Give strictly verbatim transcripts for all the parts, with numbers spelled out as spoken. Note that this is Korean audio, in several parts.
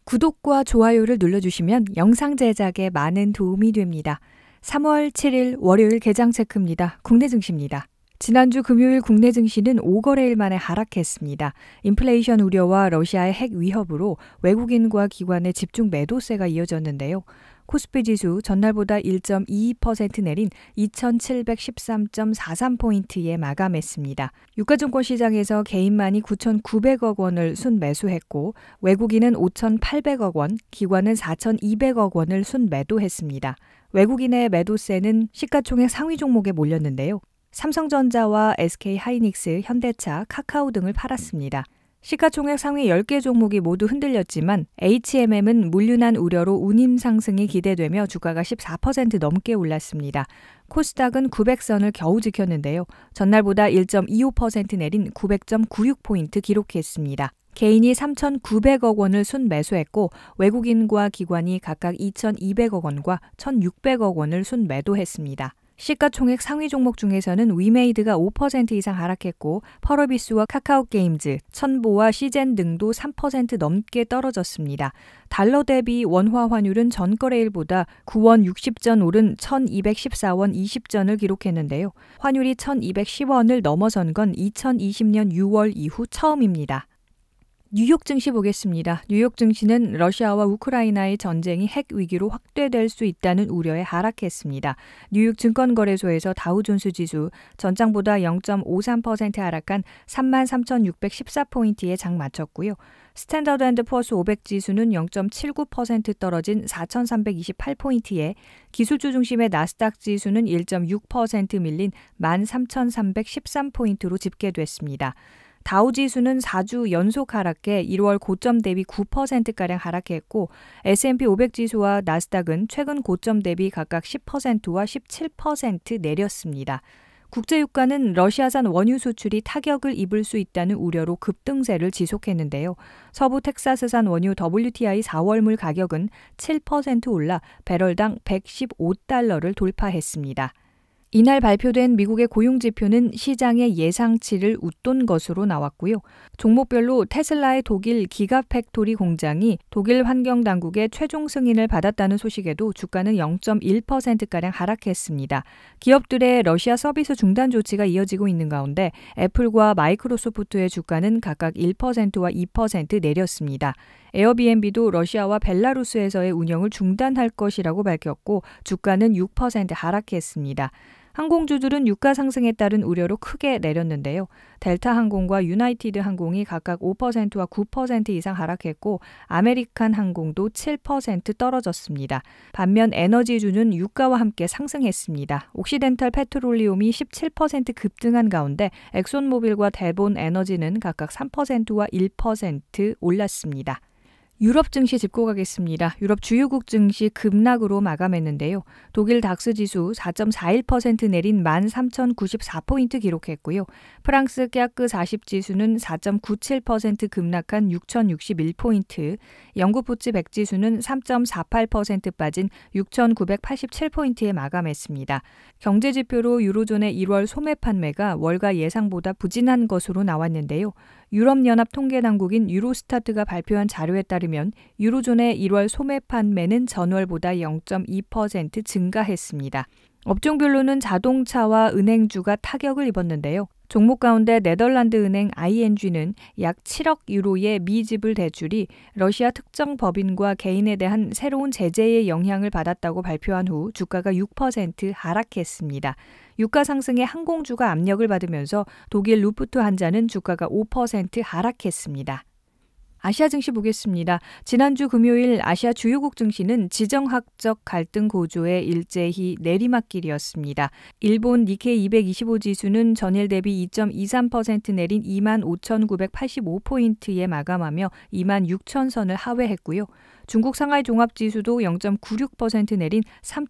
구독과 좋아요를 눌러주시면 영상 제작에 많은 도움이 됩니다. 삼월 칠일 월요일 개장 체크입니다. 국내 증시입니다. 지난주 금요일 국내 증시는 오 거래일 만에 하락했습니다. 인플레이션 우려와 러시아의 핵 위협으로 외국인과 기관의 집중 매도세가 이어졌는데요. 코스피 지수 전날보다 일 점 이이 퍼센트 내린 이천칠백십삼 점 사삼 포인트에 마감했습니다. 유가증권 시장에서 개인만이 구천구백억 원을 순매수했고 외국인은 오천팔백억 원, 기관은 사천이백억 원을 순매도했습니다. 외국인의 매도세는 시가총액 상위 종목에 몰렸는데요. 삼성전자와 에스케이하이닉스, 현대차, 카카오 등을 팔았습니다. 시가총액 상위 열 개 종목이 모두 흔들렸지만 에이치엠엠은 물륜한 우려로 운임 상승이 기대되며 주가가 십사 퍼센트 넘게 올랐습니다. 코스닥은 구백 선을 겨우 지켰는데요. 전날보다 일 점 이오 퍼센트 내린 구백 점 구육 포인트 기록했습니다. 개인이 삼천구백억 원을 순매수했고 외국인과 기관이 각각 이천이백억 원과 천육백억 원을 순매도했습니다. 시가총액 상위 종목 중에서는 위메이드가 오 퍼센트 이상 하락했고 펄어비스와 카카오게임즈, 천보와 시젠 등도 삼 퍼센트 넘게 떨어졌습니다. 달러 대비 원화 환율은 전거래일보다 구 원 육십 전 오른 천이백십사 원 이십 전을 기록했는데요. 환율이 천이백십 원을 넘어선 건 이천이십 년 유월 이후 처음입니다. 뉴욕 증시 보겠습니다. 뉴욕 증시는 러시아와 우크라이나의 전쟁이 핵 위기로 확대될 수 있다는 우려에 하락했습니다. 뉴욕 증권거래소에서 다우존스 지수 전장보다 영 점 오삼 퍼센트 하락한 삼만 삼천육백십사 포인트에 장 마쳤고요. 스탠더드 앤드 푸어스 오백 지수는 영 점 칠구 퍼센트 떨어진 사천삼백이십팔 포인트에 기술주 중심의 나스닥 지수는 일 점 육 퍼센트 밀린 만 삼천삼백십삼 포인트로 집계됐습니다. 다우지수는 사 주 연속 하락해 일월 고점 대비 구 퍼센트가량 하락했고 에스앤피 오백 지수와 나스닥은 최근 고점 대비 각각 십 퍼센트와 십칠 퍼센트 내렸습니다. 국제유가는 러시아산 원유 수출이 타격을 입을 수 있다는 우려로 급등세를 지속했는데요. 서부 텍사스산 원유 더블유티아이 사월물 가격은 칠 퍼센트 올라 배럴당 백십오 달러를 돌파했습니다. 이날 발표된 미국의 고용지표는 시장의 예상치를 웃돈 것으로 나왔고요. 종목별로 테슬라의 독일 기가팩토리 공장이 독일 환경당국의 최종 승인을 받았다는 소식에도 주가는 영 점 일 퍼센트가량 하락했습니다. 기업들의 러시아 서비스 중단 조치가 이어지고 있는 가운데 애플과 마이크로소프트의 주가는 각각 일 퍼센트와 이 퍼센트 내렸습니다. 에어비앤비도 러시아와 벨라루스에서의 운영을 중단할 것이라고 밝혔고 주가는 육 퍼센트 하락했습니다. 항공주들은 유가 상승에 따른 우려로 크게 내렸는데요. 델타항공과 유나이티드 항공이 각각 오 퍼센트와 구 퍼센트 이상 하락했고 아메리칸 항공도 칠 퍼센트 떨어졌습니다. 반면 에너지주는 유가와 함께 상승했습니다. 옥시덴탈 페트롤리움이 십칠 퍼센트 급등한 가운데 엑손모빌과 대본 에너지는 각각 삼 퍼센트와 일 퍼센트 올랐습니다. 유럽 증시 짚고 가겠습니다. 유럽 주요국 증시 급락으로 마감했는데요. 독일 닥스 지수 사 점 사일 퍼센트 내린 만 삼천구십사 포인트 기록했고요. 프랑스 깨아크 사십 지수는 사 점 구칠 퍼센트 급락한 육천육십일 포인트, 영국 부츠 백 지수는 삼 점 사팔 퍼센트 빠진 육천구백팔십칠 포인트에 마감했습니다. 경제지표로 유로존의 일월 소매 판매가 월가 예상보다 부진한 것으로 나왔는데요. 유럽연합 통계당국인 유로스타트가 발표한 자료에 따르면 유로존의 일월 소매 판매는 전월보다 영 점 이 퍼센트 증가했습니다. 업종별로는 자동차와 은행주가 타격을 입었는데요. 종목 가운데 네덜란드 은행 아이엔지는 약 칠억 유로의 미지불 대출이 러시아 특정 법인과 개인에 대한 새로운 제재의 영향을 받았다고 발표한 후 주가가 육 퍼센트 하락했습니다. 유가 상승에 항공주가 압력을 받으면서 독일 루프트한자는 주가가 오 퍼센트 하락했습니다. 아시아 증시 보겠습니다. 지난주 금요일 아시아 주요국 증시는 지정학적 갈등 고조의 일제히 내리막길이었습니다. 일본 니케이 이백이십오 지수는 전일 대비 이 점 이삼 퍼센트 내린 이만 오천구백팔십오 포인트에 마감하며 이만 육천 선을 하회했고요. 중국 상하이 종합지수도 영 점 구육 퍼센트 내린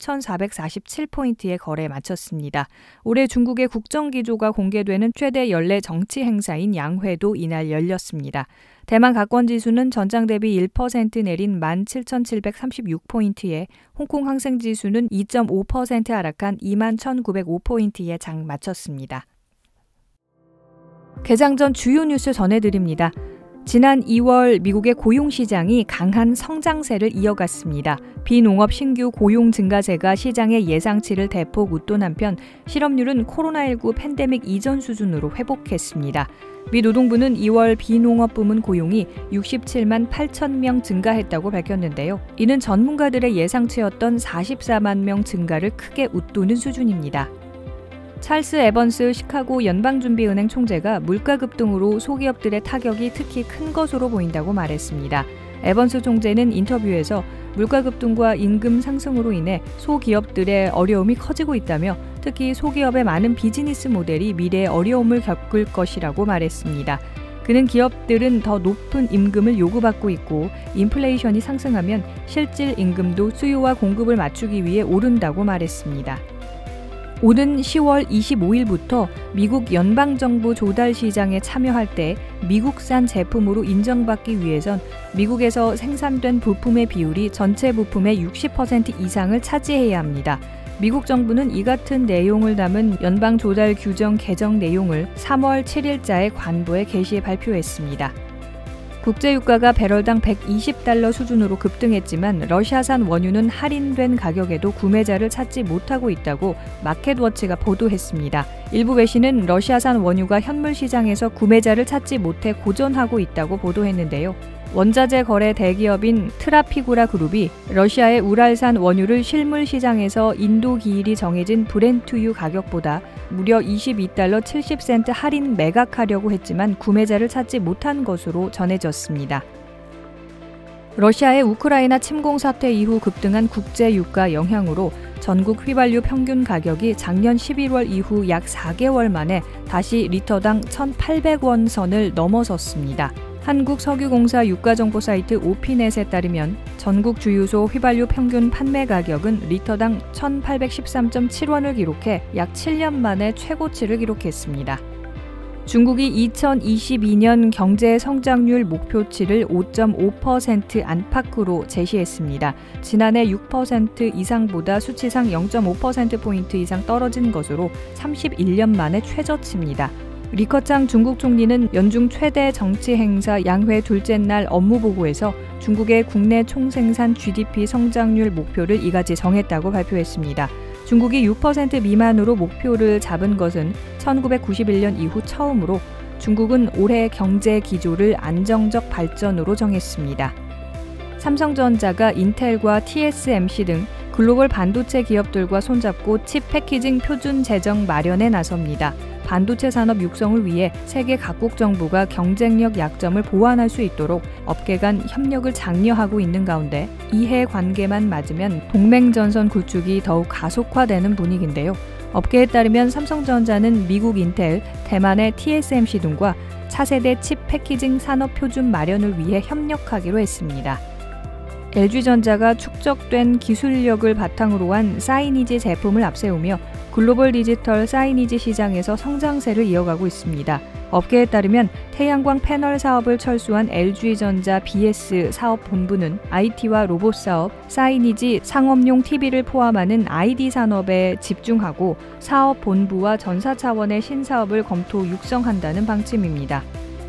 삼천사백사십칠 포인트에 거래 마쳤습니다. 올해 중국의 국정기조가 공개되는 최대 연례 정치 행사인 양회도 이날 열렸습니다. 대만 가권지수는 전장 대비 일 퍼센트 내린 만 칠천칠백삼십육 포인트에 홍콩 항생지수는 이 점 오 퍼센트 하락한 이만 천구백오 포인트에 장 마쳤습니다. 개장 전 주요 뉴스 전해드립니다. 지난 이월 미국의 고용시장이 강한 성장세를 이어갔습니다. 비농업 신규 고용 증가세가 시장의 예상치를 대폭 웃돈 한편 실업률은 코로나십구 팬데믹 이전 수준으로 회복했습니다. 미 노동부는 이월 비농업 부문 고용이 육십칠만 팔천 명 증가했다고 밝혔는데요. 이는 전문가들의 예상치였던 사십사만 명 증가를 크게 웃도는 수준입니다. 찰스 에번스 시카고 연방준비은행 총재가 물가 급등으로 소기업들의 타격이 특히 큰 것으로 보인다고 말했습니다. 에번스 총재는 인터뷰에서 물가 급등과 임금 상승으로 인해 소기업들의 어려움이 커지고 있다며 특히 소기업의 많은 비즈니스 모델이 미래에 어려움을 겪을 것이라고 말했습니다. 그는 기업들은 더 높은 임금을 요구받고 있고 인플레이션이 상승하면 실질 임금도 수요와 공급을 맞추기 위해 오른다고 말했습니다. 오는 시월 이십오일부터 미국 연방정부 조달 시장에 참여할 때 미국산 제품으로 인정받기 위해선 미국에서 생산된 부품의 비율이 전체 부품의 육십 퍼센트 이상을 차지해야 합니다. 미국 정부는 이 같은 내용을 담은 연방 조달 규정 개정 내용을 삼월 칠일자에 관보에 게시해 발표했습니다. 국제유가가 배럴당 백이십 달러 수준으로 급등했지만 러시아산 원유는 할인된 가격에도 구매자를 찾지 못하고 있다고 마켓워치가 보도했습니다. 일부 외신은 러시아산 원유가 현물 시장에서 구매자를 찾지 못해 고전하고 있다고 보도했는데요. 원자재 거래 대기업인 트라피구라 그룹이 러시아의 우랄산 원유를 실물 시장에서 인도 기일이 정해진 브렌트유 가격보다 무려 이십이 달러 칠십 센트 할인 매각하려고 했지만 구매자를 찾지 못한 것으로 전해졌습니다. 러시아의 우크라이나 침공 사태 이후 급등한 국제 유가 영향으로 전국 휘발유 평균 가격이 작년 십일월 이후 약 사 개월 만에 다시 리터당 천팔백 원 선을 넘어섰습니다. 한국석유공사 유가정보 사이트 오피넷에 따르면 전국 주유소 휘발유 평균 판매 가격은 리터당 천팔백십삼 점 칠 원을 기록해 약 칠 년 만에 최고치를 기록했습니다. 중국이 이천이십이 년 경제 성장률 목표치를 오 점 오 퍼센트 안팎으로 제시했습니다. 지난해 육 퍼센트 이상보다 수치상 영 점 오 퍼센트 포인트 이상 떨어진 것으로 삼십일 년 만에 최저치입니다. 리커창 중국 총리는 연중 최대 정치 행사 양회 둘째 날 업무 보고에서 중국의 국내 총생산 지디피 성장률 목표를 이같이 정했다고 발표했습니다. 중국이 육 퍼센트 미만으로 목표를 잡은 것은 천구백구십일 년 이후 처음으로 중국은 올해 경제 기조를 안정적 발전으로 정했습니다. 삼성전자가 인텔과 티에스엠씨 등 글로벌 반도체 기업들과 손잡고 칩 패키징 표준 제정 마련에 나섭니다. 반도체 산업 육성을 위해 세계 각국 정부가 경쟁력 약점을 보완할 수 있도록 업계 간 협력을 장려하고 있는 가운데 이해 관계만 맞으면 동맹전선 구축이 더욱 가속화되는 분위기인데요. 업계에 따르면 삼성전자는 미국 인텔, 대만의 티에스엠씨 등과 차세대 칩 패키징 산업 표준 마련을 위해 협력하기로 했습니다. 엘지전자가 축적된 기술력을 바탕으로 한 사이니지 제품을 앞세우며 글로벌 디지털 사이니지 시장에서 성장세를 이어가고 있습니다. 업계에 따르면 태양광 패널 사업을 철수한 엘지전자 비에스 사업본부는 아이티와 로봇 사업, 사이니지 상업용 티비를 포함하는 아이디 산업에 집중하고 사업본부와 전사 차원의 신사업을 검토 육성한다는 방침입니다.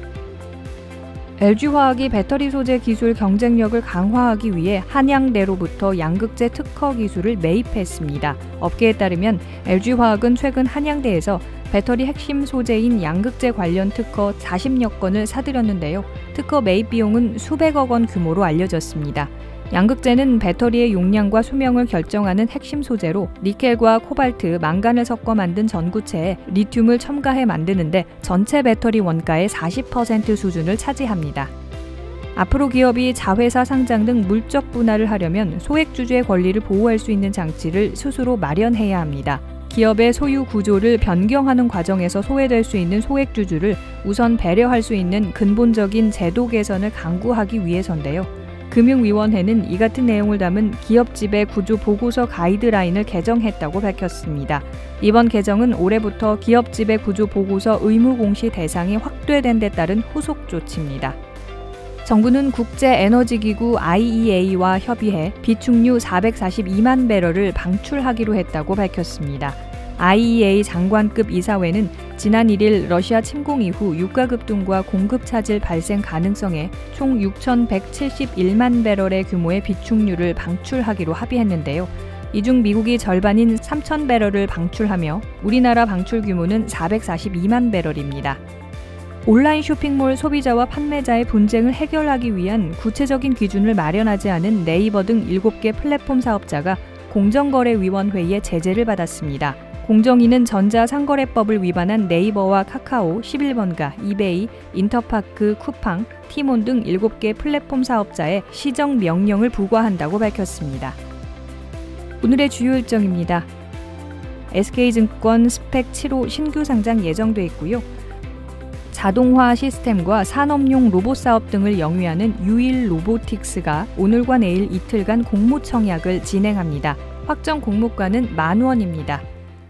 엘지화학이 배터리 소재 기술 경쟁력을 강화하기 위해 한양대로부터 양극재 특허 기술을 매입했습니다. 업계에 따르면 엘지화학은 최근 한양대에서 배터리 핵심 소재인 양극재 관련 특허 사십여 건을 사들였는데요. 특허 매입 비용은 수백억 원 규모로 알려졌습니다. 양극재는 배터리의 용량과 수명을 결정하는 핵심 소재로 니켈과 코발트, 망간을 섞어 만든 전구체에 리튬을 첨가해 만드는데 전체 배터리 원가의 사십 퍼센트 수준을 차지합니다. 앞으로 기업이 자회사 상장 등 물적 분할을 하려면 소액주주의 권리를 보호할 수 있는 장치를 스스로 마련해야 합니다. 기업의 소유 구조를 변경하는 과정에서 소외될 수 있는 소액주주를 우선 배려할 수 있는 근본적인 제도 개선을 강구하기 위해서인데요. 금융위원회는 이 같은 내용을 담은 기업 지배 구조 보고서 가이드라인을 개정했다고 밝혔습니다. 이번 개정은 올해부터 기업 지배 구조 보고서 의무 공시 대상이 확대된 데 따른 후속 조치입니다. 정부는 국제에너지기구 아이이에이와 협의해 비축유 사백사십이만 배럴을 방출하기로 했다고 밝혔습니다. 아이이에이 장관급 이사회는 지난 일 일 러시아 침공 이후 유가 급등과 공급 차질 발생 가능성에 총 육천백칠십일만 배럴의 규모의 비축유를 방출하기로 합의했는데요. 이 중 미국이 절반인 삼천 배럴을 방출하며 우리나라 방출 규모는 사백사십이만 배럴입니다. 온라인 쇼핑몰 소비자와 판매자의 분쟁을 해결하기 위한 구체적인 기준을 마련하지 않은 네이버 등 일곱 개 플랫폼 사업자가 공정거래위원회의 제재를 받았습니다. 공정위는 전자상거래법을 위반한 네이버와 카카오, 십일 번가, 이베이, 인터파크, 쿠팡, 티몬 등 일곱 개 플랫폼 사업자에 시정 명령을 부과한다고 밝혔습니다. 오늘의 주요 일정입니다. 에스케이증권 스펙 칠 호 신규 상장 예정돼 있고요. 자동화 시스템과 산업용 로봇 사업 등을 영위하는 유일 로보틱스가 오늘과 내일 이틀간 공모 청약을 진행합니다. 확정 공모가는 만 원입니다.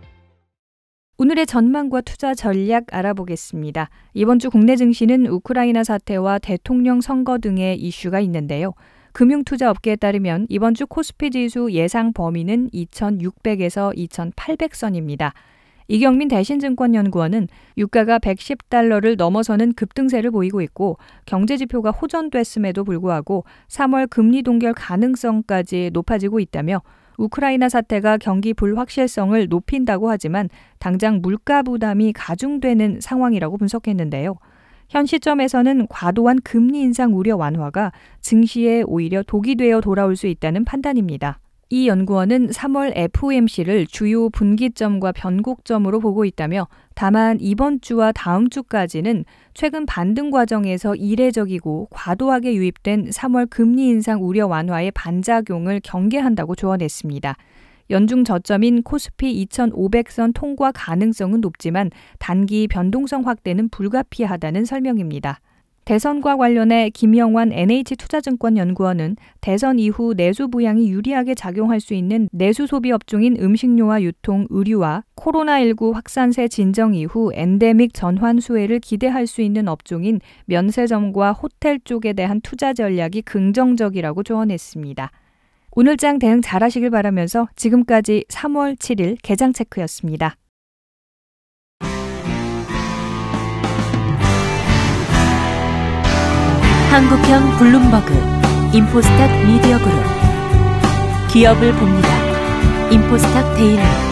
오늘의 전망과 투자 전략 알아보겠습니다. 이번 주 국내 증시는 우크라이나 사태와 대통령 선거 등의 이슈가 있는데요. 금융투자업계에 따르면 이번 주 코스피 지수 예상 범위는 이천육백에서 이천팔백 선입니다. 이경민 대신증권연구원은 유가가 백십 달러를 넘어서는 급등세를 보이고 있고 경제지표가 호전됐음에도 불구하고 삼월 금리 동결 가능성까지 높아지고 있다며 우크라이나 사태가 경기 불확실성을 높인다고 하지만 당장 물가 부담이 가중되는 상황이라고 분석했는데요. 현 시점에서는 과도한 금리 인상 우려 완화가 증시에 오히려 독이 되어 돌아올 수 있다는 판단입니다. 이 연구원은 삼월 에프오엠씨를 주요 분기점과 변곡점으로 보고 있다며 다만 이번 주와 다음 주까지는 최근 반등 과정에서 이례적이고 과도하게 유입된 삼월 금리 인상 우려 완화의 반작용을 경계한다고 조언했습니다. 연중 저점인 코스피 이천오백 선 통과 가능성은 높지만 단기 변동성 확대는 불가피하다는 설명입니다. 대선과 관련해 김영환 엔에이치투자증권 연구원은 대선 이후 내수 부양이 유리하게 작용할 수 있는 내수 소비 업종인 음식료와 유통, 의류와 코로나십구 확산세 진정 이후 엔데믹 전환 수혜를 기대할 수 있는 업종인 면세점과 호텔 쪽에 대한 투자 전략이 긍정적이라고 조언했습니다. 오늘장 대응 잘하시길 바라면서 지금까지 삼월 칠일 개장 체크였습니다. 한국형 블룸버그, 인포스탁 미디어 그룹. 기업을 봅니다. 인포스탁 데일리.